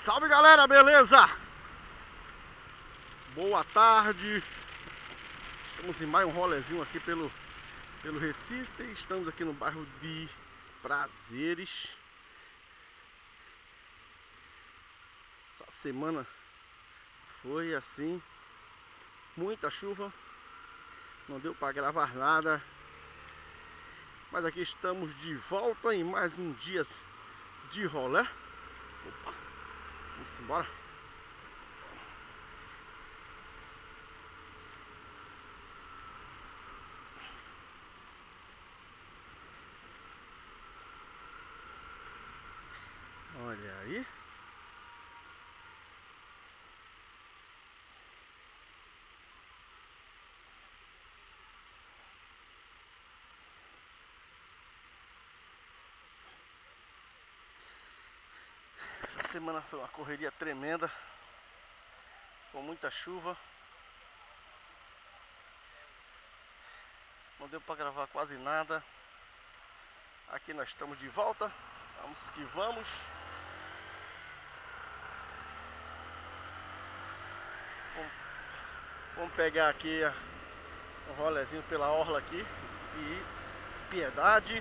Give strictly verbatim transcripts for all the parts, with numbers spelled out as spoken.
Salve galera, beleza? Boa tarde. Estamos em mais um rolezinho aqui pelo, pelo Recife. Estamos aqui no bairro de Prazeres. Essa semana foi assim, muita chuva, não deu para gravar nada. Mas aqui estamos de volta em mais um dia de rolê. Opa, vamos embora. Olha aí. Essa semana foi uma correria tremenda, com muita chuva. Não deu para gravar quase nada. Aqui nós estamos de volta. Vamos que vamos. Vamos, vamos pegar aqui um rolezinho pela orla aqui e Piedade.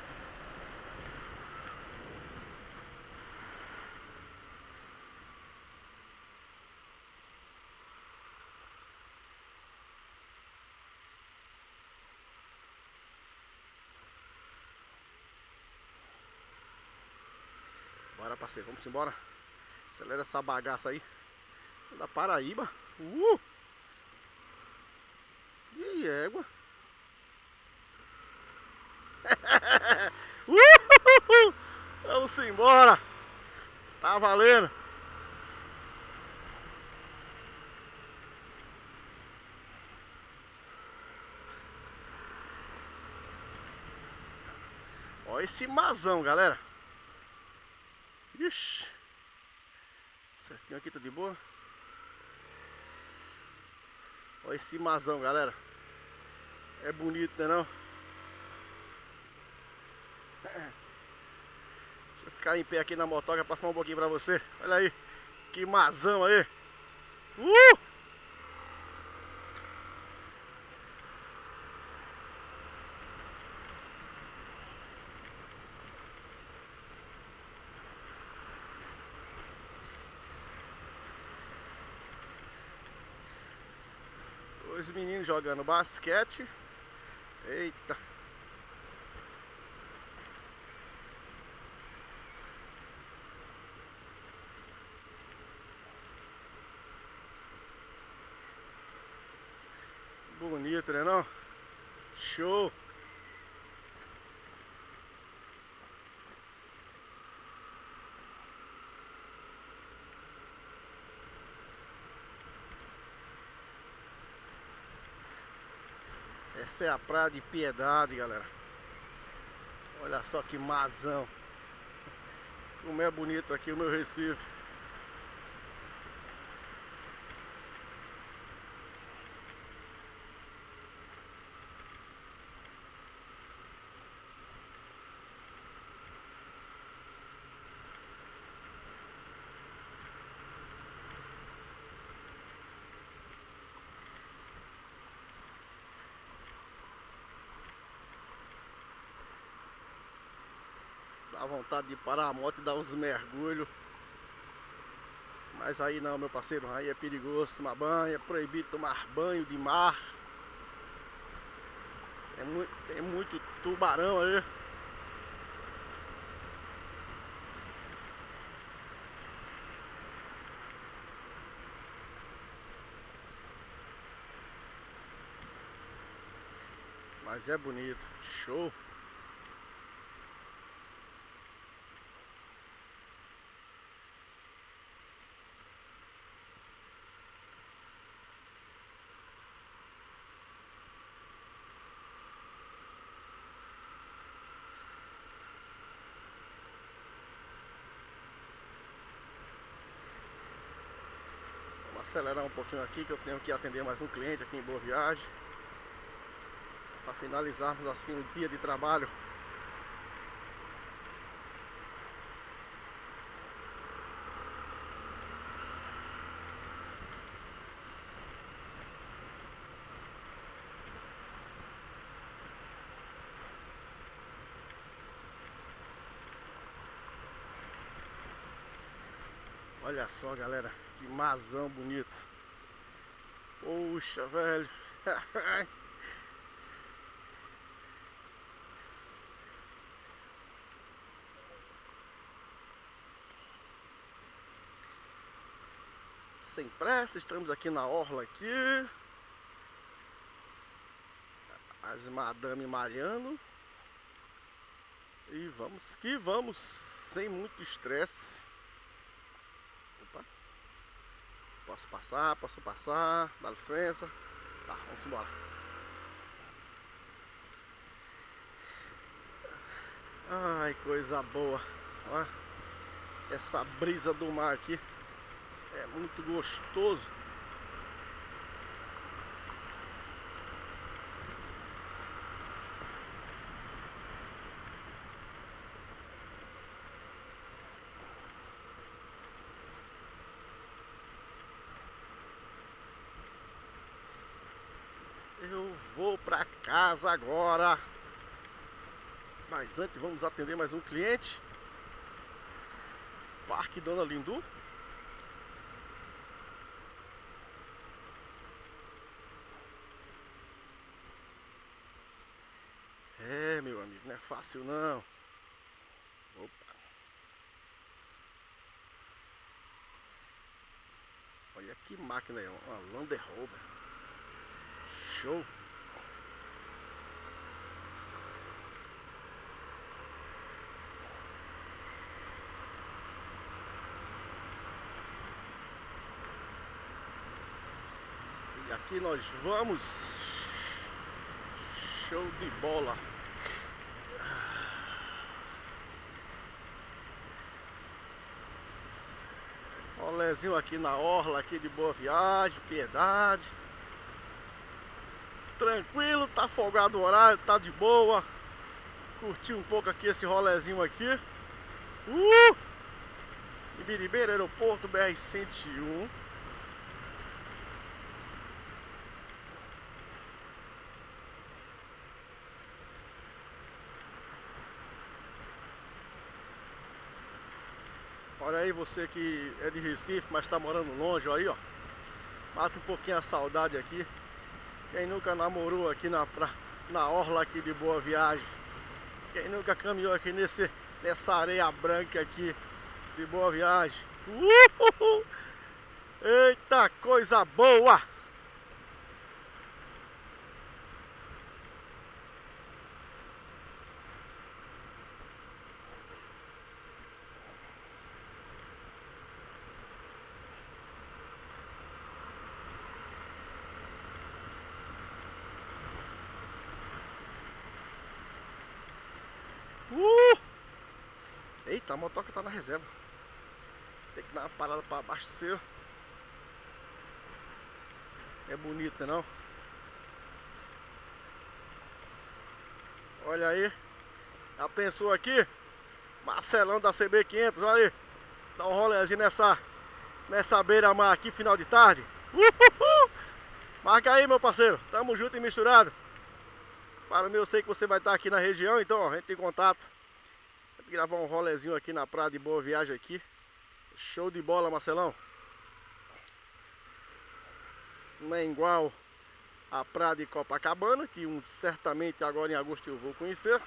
Bora, parceiro, vamos embora. Acelera essa bagaça aí. Da Paraíba. Uh! E égua. uh! Vamos embora. Tá valendo. Ó esse mazão, galera. Ixi. Certinho aqui, tá de boa. Olha esse mazão, galera. É bonito, né não? Deixa eu ficar em pé aqui na motoca pra falar um pouquinho pra você. Olha aí. Que mazão aí. Uh! Os meninos jogando basquete. Eita. Bonito, né não? Show. Essa é a praia de Piedade, galera. Olha só que mazão. Como é bonito aqui o meu Recife. Dá vontade de parar a moto e dar uns mergulhos. Mas aí não, meu parceiro. Aí é perigoso tomar banho. É proibido tomar banho de mar. É muito, tem muito tubarão aí. Mas é bonito. Show. Acelerar um pouquinho aqui que eu tenho que atender mais um cliente aqui em Boa Viagem, para finalizarmos assim o dia de trabalho. Olha só, galera, que marzão bonito. Poxa, velho. Sem pressa, estamos aqui na orla aqui. As madame malhando. E vamos que vamos, sem muito estresse. Opa. Posso passar, posso passar, dá licença. Tá, vamos embora. Ai, coisa boa. Ó, essa brisa do mar aqui é muito gostoso. Eu vou pra casa agora. Mas antes vamos atender mais um cliente. Parque Dona Lindu. É, meu amigo, não é fácil não. Opa. Olha que máquina aí, uma Land Rover. Show. E aqui nós vamos. Show de bola. Rolezinho aqui na orla aqui de Boa Viagem, Piedade. Tranquilo, tá folgado o horário, tá de boa. Curti um pouco aqui esse rolezinho aqui. Uh! Ibiribeira, aeroporto B R cento e um. Olha aí, você que é de Recife, mas está morando longe, aí ó. Mata um pouquinho a saudade aqui. Quem nunca namorou aqui na, pra, na orla aqui de Boa Viagem? Quem nunca caminhou aqui nesse, nessa areia branca aqui de Boa Viagem? Uhul! Eita, coisa boa! Uh! Eita, a motoca tá na reserva. Tem que dar uma parada para abastecer. É bonita, não? Olha aí. Já pensou aqui? Marcelão da C B quinhentos, olha aí. Dá um rolezinho nessa, nessa beira-mar aqui, final de tarde. Uhul! Marca aí, meu parceiro. Tamo junto e misturado. Para mim, eu sei que você vai estar aqui na região, então ó, a gente tem contato. Vou gravar um rolezinho aqui na praia de Boa Viagem aqui. Show de bola, Marcelão. Não é igual a praia de Copacabana, que um, certamente agora em agosto eu vou conhecer.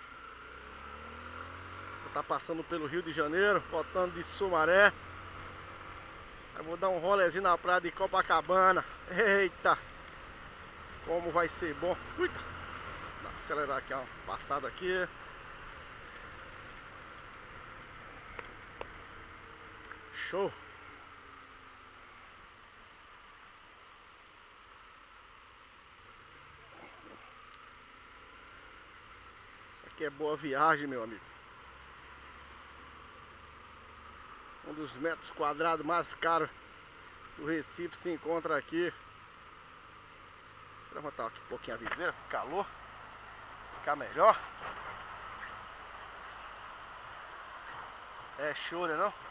Vou estar passando pelo Rio de Janeiro, voltando de Sumaré. Eu vou dar um rolezinho na praia de Copacabana. Eita! Como vai ser bom. Uita! Vou acelerar aqui, ó. Passada aqui. Show! Isso aqui é Boa Viagem, meu amigo. Um dos metros quadrados mais caros do Recife se encontra aqui. Vou levantar aqui um pouquinho a viseira, calor, ficar melhor. É show, né não?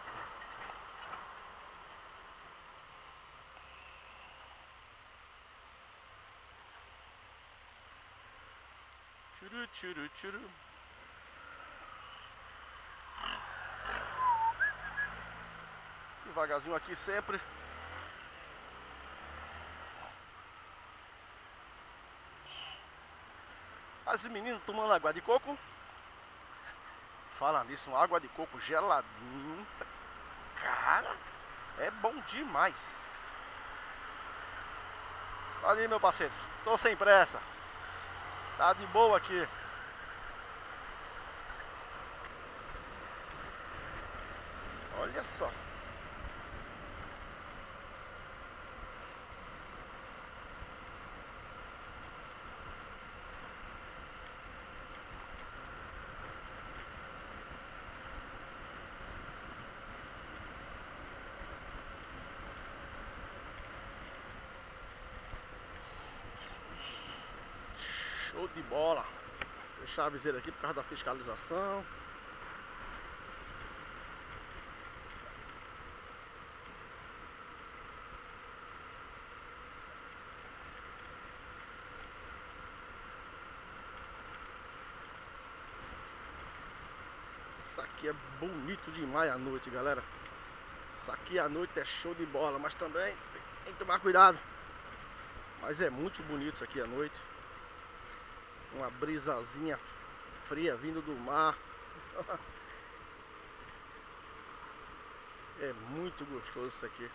Churu, churu, churu. devagarzinho aqui sempre. As meninas tomando água de coco. Fala nisso, uma água de coco geladinho. Cara, é bom demais. Ali, meu parceiro, tô sem pressa. Tá de boa aqui. Olha só. Show de bola. Fechar a viseira aqui por causa da fiscalização. Isso aqui é bonito demais à noite, galera. Isso aqui à noite é show de bola, mas também tem que tomar cuidado. Mas é muito bonito isso aqui à noite. Uma brisazinha fria vindo do mar. É muito gostoso isso aqui.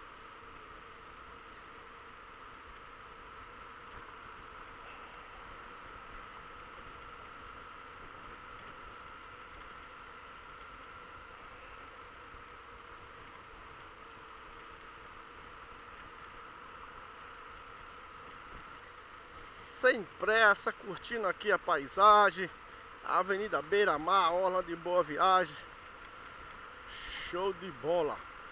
Sem pressa, curtindo aqui a paisagem. A Avenida Beira-Mar, orla de Boa Viagem. Show de bola.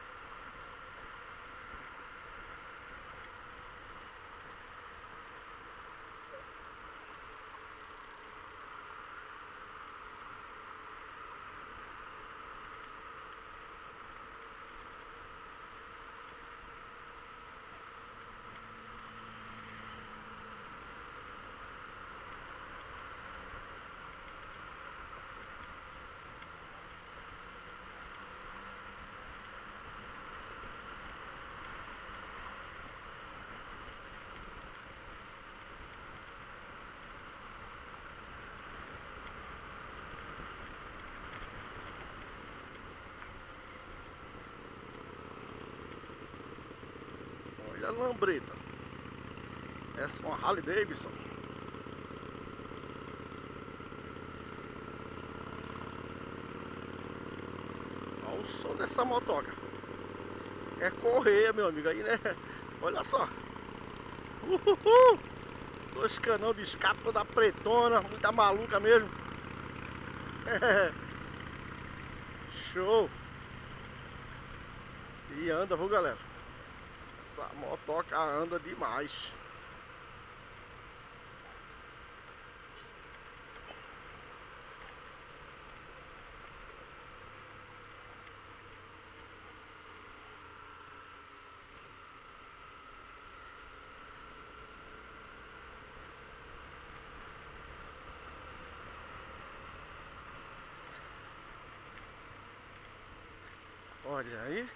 Olha a lambreta. Essa é uma Harley Davidson. Olha o som dessa motoca. É correia, meu amigo, aí, né? Olha só. Uhul. Dois canão de escape toda pretona, muita maluca mesmo. Show. E anda, viu, galera? Essa motoca anda demais. Olha aí.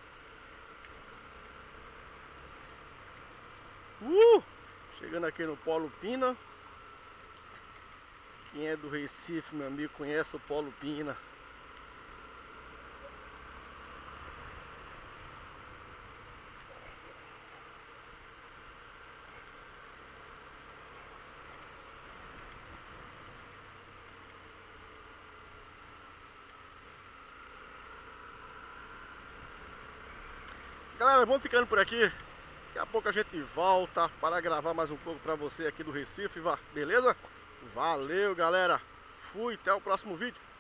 Uh! Chegando aqui no Polo Pina. Quem é do Recife, meu amigo, conhece o Polo Pina. Galera, vamos ficando por aqui. Daqui a pouco a gente volta para gravar mais um pouco para você aqui do Recife, beleza? Valeu, galera. Fui, até o próximo vídeo.